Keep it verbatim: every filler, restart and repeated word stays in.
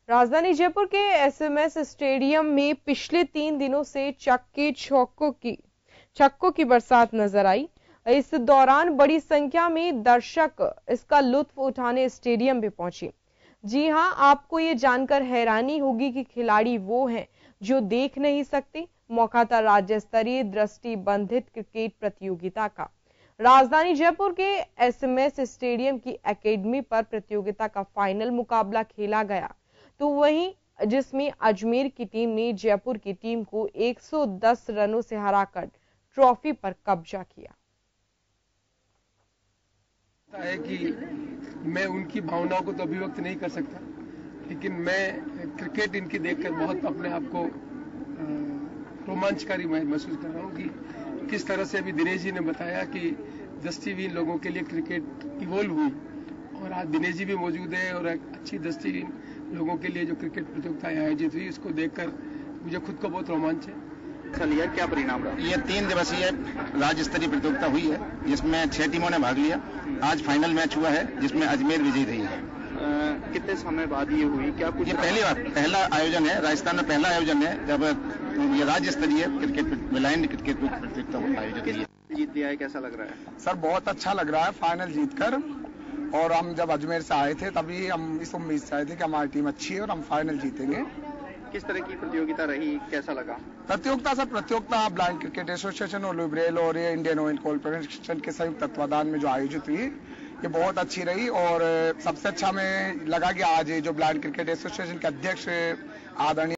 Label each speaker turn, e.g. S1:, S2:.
S1: राजधानी जयपुर के SMS stadium में पिछले तीन दिनों से चक्के चौकों की छक्कों की बरसात नजर आई। इस दौरान बड़ी संख्या में दर्शक इसका लुत्फ उठाने स्टेडियम में पहुंचे। जी हां, आपको ये जानकर हैरानी होगी कि खिलाड़ी वो हैं जो देख नहीं सकते। मौका था राज्य स्तरीय दृष्टिबंधित क्रिकेट प्रतियोगिता का। राजधानी जयपुर के एसएमएस स्टेडियम की एकेडमी पर प्रतियोगिता का फाइनल मुकाबला खेला गया, तो वहीं जिसमें अजमेर की टीम ने जयपुर की टीम को एक सौ दस रनों से हराकर ट्रॉफी पर कब्जा किया।
S2: है कि मैं उनकी भावनाओं को तो अभिव्यक्त नहीं कर सकता, लेकिन मैं क्रिकेट इनकी देखकर बहुत अपने आप को रोमांचकारी महसूस कर रहा हूँ कि किस तरह से अभी दिनेश जी ने बताया कि दृष्टिहीन लोगों के लिए क्रिकेट इवॉल्व हुई और आज दिनेश जी भी मौजूद है और एक अच्छी दृष्टिहीन लोगों के लिए जो क्रिकेट प्रतियोगिता आयोजित हुई इसको देखकर मुझे खुद को बहुत रोमांच है।
S3: चलिए, क्या परिणाम रहा? ये तीन दिवसीय राज्य स्तरीय प्रतियोगिता हुई है जिसमें छह टीमों ने भाग लिया। आज फाइनल मैच हुआ है जिसमें अजमेर विजयी रही है। आ, कितने समय बाद ये हुई? क्या कुछ? ये पहली बार पहला आयोजन है, राजस्थान में पहला आयोजन है जब ये राज्य स्तरीय क्रिकेट ब्लाइंड क्रिकेट प्रतियोगिता आयोजित हुई है। जीत लिया है, कैसा लग रहा है?
S4: सर बहुत अच्छा लग रहा है फाइनल जीतकर। और हम जब अजमेर से आए थे तभी हम इस उम्मीद से आए थे कि हमारी टीम अच्छी है और हम फाइनल जीतेंगे।
S3: किस तरह की प्रतियोगिता रही, कैसा लगा?
S4: प्रतियोगिता सर प्रतियोगिता ब्लाइंड क्रिकेट एसोसिएशन और लिबरेल और ये इंडियन ऑयल कॉर्पोरेशन के संयुक्त तत्वाधान में जो आयोजित हुई ये बहुत अच्छी रही। और सबसे अच्छा हमें लगा कि आज जो ब्लाइंड क्रिकेट एसोसिएशन के अध्यक्ष आदरणीय